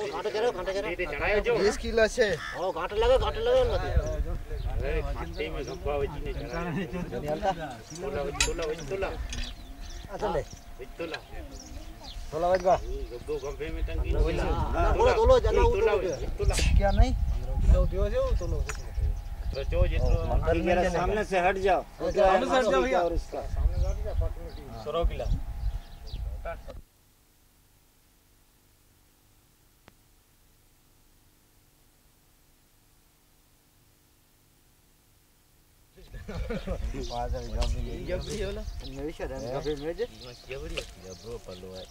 घाटे करो 20 किलो છે ओ घाटे लगे નથી अरे घाटे में गप्पा वजी ने चढ़ाया तोला अच्छा ले तोला तोला वजबा दो गंभे में टंगी तोलो जगह तोला क्या नहीं दियो जो तोलो तो जो जितरो मेरे सामने से हट जाओ सामने से हट जाओ भैया और उसका सामने से हट जा फट में 100 किलो बाजार जब भी होला मेरे से रन कभी मेज जबरी जबरो पलो है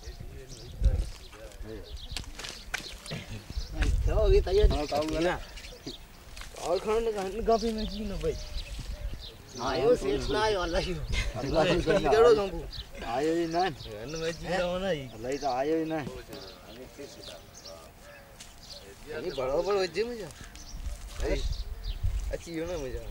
तो ये तैयार ना और खाने का गपी में की ना भाई आयो सेठ ना आयो अल्लाह ही केड़ो गंबू आयो ही ना अन में जी ना नहीं अल्लाह तो आयो ही ना ये बराबर वजे मजा अच्छी हो ना मजा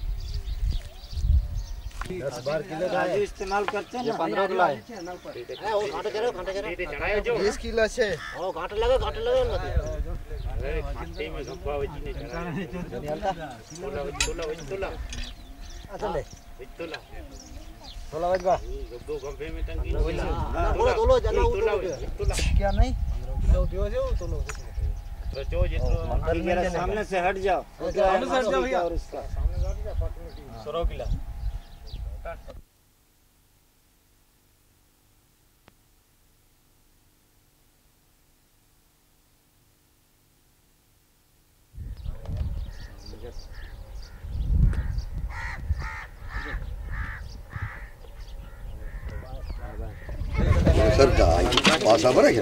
10-12 किलो का इस्तेमाल करते हैं 15 किलो है ओ घाटे करो चढ़ाया जो 20 किलो છે ओ घाटे लगे નથી अरे घाटे में गप्पा वजी ने चढ़ाया तोला अच्छा ले तोला तोला वजबा दो गंभे में टंगी तोलो जगह तोला क्या नहीं दियो जो तोलो तो जो जितरो मेरे सामने से हट जाओ सामने से हट जाओ भैया और उसका सामने से हट जा फट में 100 किलो सर पास आ रहा है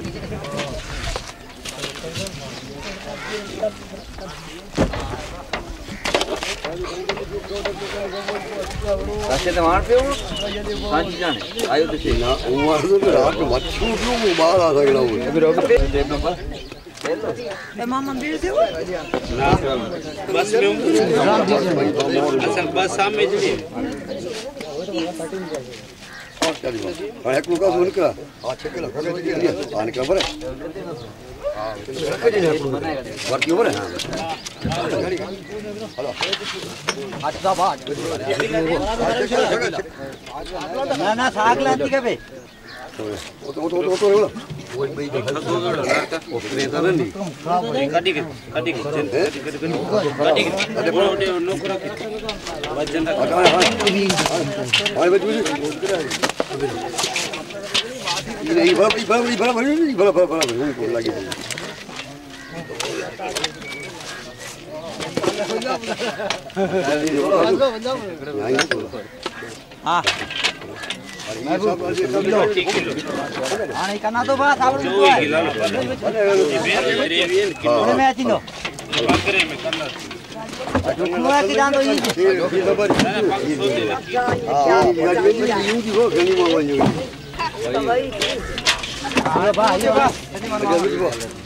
कैसे तो वहां पे हो पांच जाने आयो तो सही ना उमर तो रात में मच्छू क्यों बाहर आ सकता हूं अभी रोक पे टेप नंबर ए मामा मंदिर से बस में असल बस सामने जी और एक लोग सुन का अच्छे के लगा के दिया आने का बरे वर्क ऊपर है हेलो आज का बात ना ना साग लाती के बे तो वही भाई ओपरे कर नहीं काटी के अरे बोले नौकरा के वजन हां बच्चे ये बड़ा लगी हां करना तो बात आप में आती लो बकरे में कलर हुआ कि जान दो ये हां